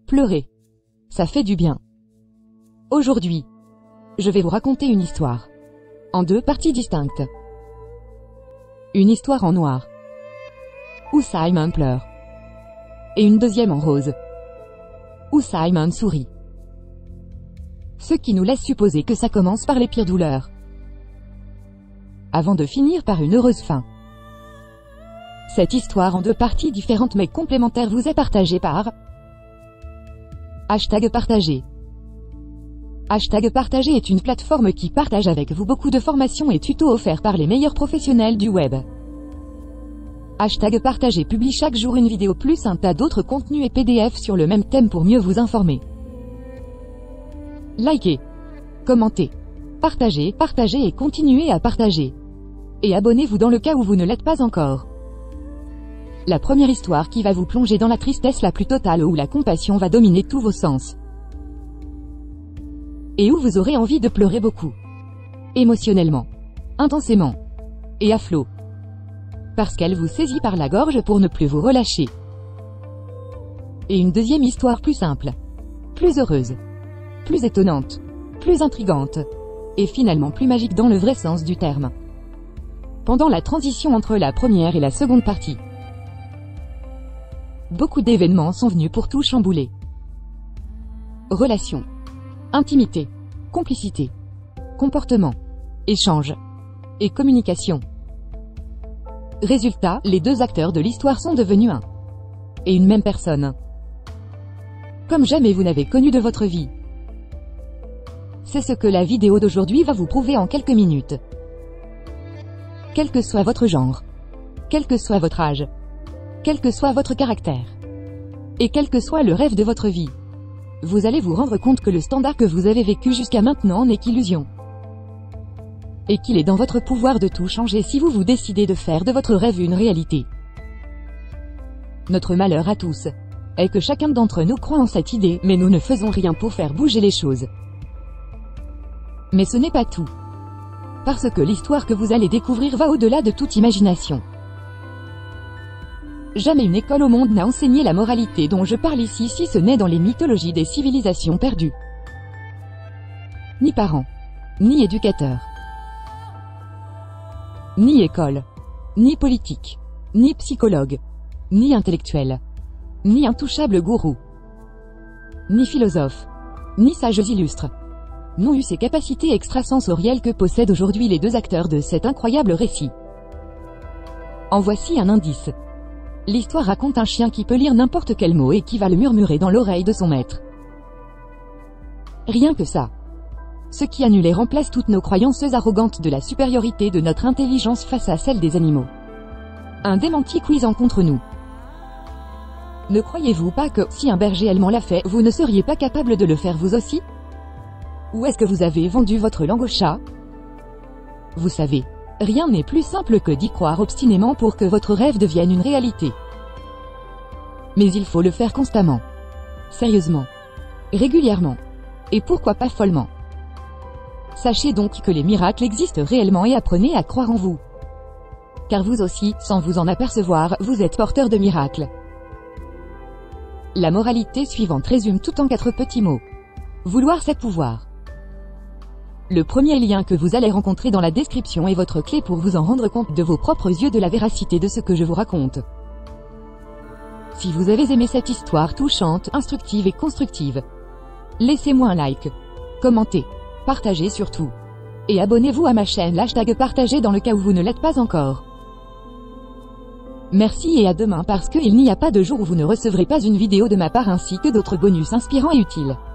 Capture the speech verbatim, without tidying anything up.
Pleurer. Ça fait du bien. Aujourd'hui, je vais vous raconter une histoire. En deux parties distinctes. Une histoire en noir, où Simon pleure. Et une deuxième en rose, où Simon sourit. Ce qui nous laisse supposer que ça commence par les pires douleurs, avant de finir par une heureuse fin. Cette histoire en deux parties différentes mais complémentaires vous est partagée par Hashtag partagé. Hashtag partagé est une plateforme qui partage avec vous beaucoup de formations et tutos offerts par les meilleurs professionnels du web. Hashtag partagé publie chaque jour une vidéo plus un tas d'autres contenus et P D F sur le même thème pour mieux vous informer. Likez, commentez, partagez, partagez et continuez à partager. Et abonnez-vous dans le cas où vous ne l'êtes pas encore. La première histoire qui va vous plonger dans la tristesse la plus totale où la compassion va dominer tous vos sens. Et où vous aurez envie de pleurer beaucoup. Émotionnellement. Intensément. Et à flot. Parce qu'elle vous saisit par la gorge pour ne plus vous relâcher. Et une deuxième histoire plus simple. Plus heureuse. Plus étonnante. Plus intrigante. Et finalement plus magique dans le vrai sens du terme. Pendant la transition entre la première et la seconde partie, beaucoup d'événements sont venus pour tout chambouler. Relations, intimité, complicité, comportement, échange et communication. Résultat, les deux acteurs de l'histoire sont devenus un et une même personne. Comme jamais vous n'avez connu de votre vie. C'est ce que la vidéo d'aujourd'hui va vous prouver en quelques minutes. Quel que soit votre genre, quel que soit votre âge, quel que soit votre caractère, et quel que soit le rêve de votre vie, vous allez vous rendre compte que le standard que vous avez vécu jusqu'à maintenant n'est qu'illusion. Et qu'il est dans votre pouvoir de tout changer si vous vous décidez de faire de votre rêve une réalité. Notre malheur à tous est que chacun d'entre nous croit en cette idée, mais nous ne faisons rien pour faire bouger les choses. Mais ce n'est pas tout. Parce que l'histoire que vous allez découvrir va au-delà de toute imagination. Jamais une école au monde n'a enseigné la moralité dont je parle ici si ce n'est dans les mythologies des civilisations perdues. Ni parents, ni éducateurs, ni école, ni politique, ni psychologue, ni intellectuel, ni intouchable gourou, ni philosophe, ni sages illustres, n'ont eu ces capacités extrasensorielles que possèdent aujourd'hui les deux acteurs de cet incroyable récit. En voici un indice. L'histoire raconte un chien qui peut lire n'importe quel mot et qui va le murmurer dans l'oreille de son maître. Rien que ça. Ce qui annule et remplace toutes nos croyances arrogantes de la supériorité de notre intelligence face à celle des animaux. Un démenti cuisant contre nous. Ne croyez-vous pas que, si un berger allemand l'a fait, vous ne seriez pas capable de le faire vous aussi? Ou est-ce que vous avez vendu votre langue au chat? Vous savez, rien n'est plus simple que d'y croire obstinément pour que votre rêve devienne une réalité. Mais il faut le faire constamment. Sérieusement. Régulièrement. Et pourquoi pas follement. Sachez donc que les miracles existent réellement et apprenez à croire en vous. Car vous aussi, sans vous en apercevoir, vous êtes porteur de miracles. La moralité suivante résume tout en quatre petits mots. Vouloir c'est pouvoir. Le premier lien que vous allez rencontrer dans la description est votre clé pour vous en rendre compte de vos propres yeux de la véracité de ce que je vous raconte. Si vous avez aimé cette histoire touchante, instructive et constructive, laissez-moi un like, commentez, partagez surtout. Et abonnez-vous à ma chaîne hashtag partagé dans le cas où vous ne l'êtes pas encore. Merci et à demain parce qu'il n'y a pas de jour où vous ne recevrez pas une vidéo de ma part ainsi que d'autres bonus inspirants et utiles.